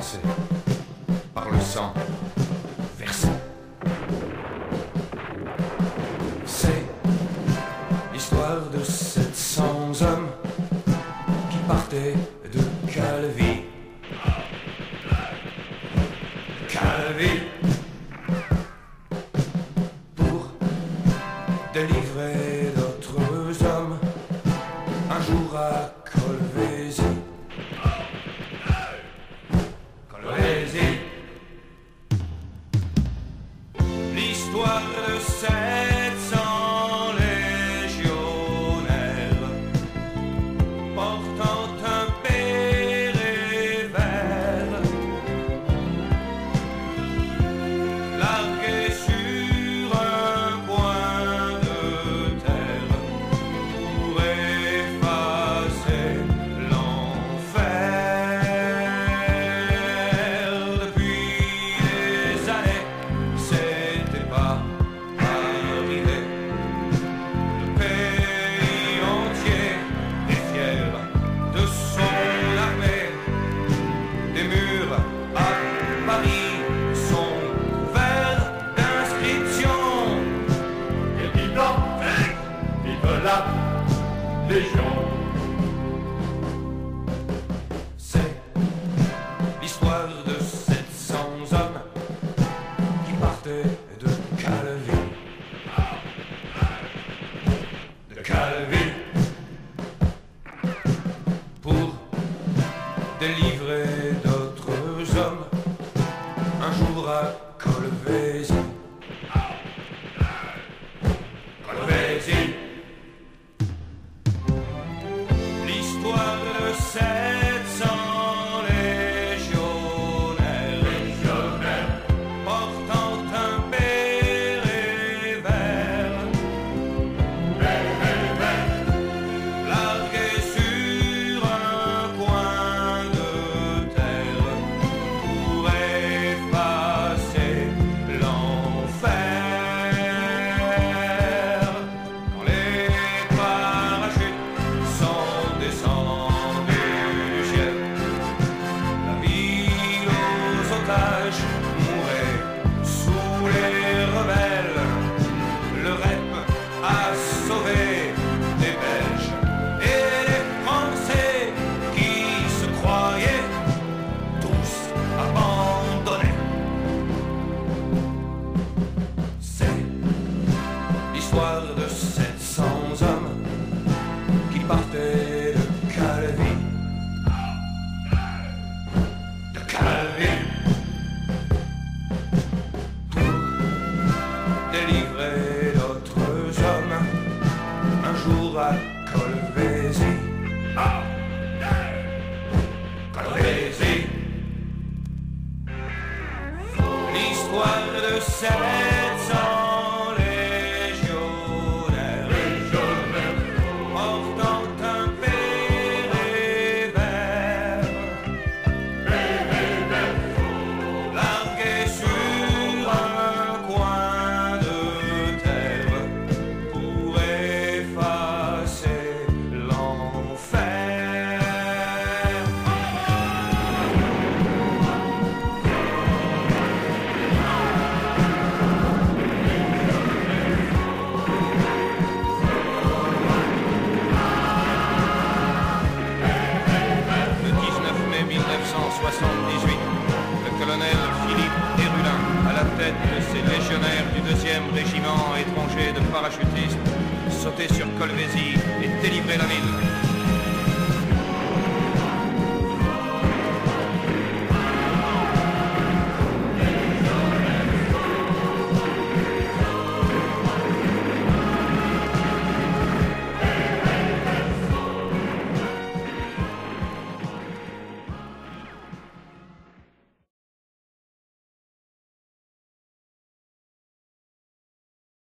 commencer par le sang versé. C'est l'histoire de 700 hommes qui partaient de Calvi. Calvi pour délivrer d'autres hommes un jour à Colvézi. Colvézi. L'histoire de 700 légionnaires portant un béret vert, largués sur un coin de terre pour effacer l'enfer. Depuis des années, c'était pas arrivé. Le pays entier est fier de son armée. Les murs à Paris sont couverts d'inscriptions. Et identique, vive la Légion. C'est l'histoire de 700 hommes qui partaient de Calvi. De Calvi pour délivrer d'autres hommes un jour à Colvézi. Colvézi. L'histoire de 700 légionnaires portant un béret vert, largués sur un coin de terre pour effacer l'enfer. Quand les parachutes sont descendus, la ville aux otages mourait sous les rebelles. Le REP a sauvé les Belges et les Français qui se croyaient tous abandonnés. C'est l'histoire de 700 hommes qui partaient de Calvi. De Calvi pour délivrer d'autres hommes un jour à Colvézi. Colvézi. L'histoire de 700 légionnaires portant un béret vert, largués sur un coin de terre pour effacer l'enfer. Le 19 mai 1978, le colonel Philippe Hérulin, à la tête de ses légionnaires du 2e régiment étranger de parachutistes, sautait sur Colvézi et délivrait la ville.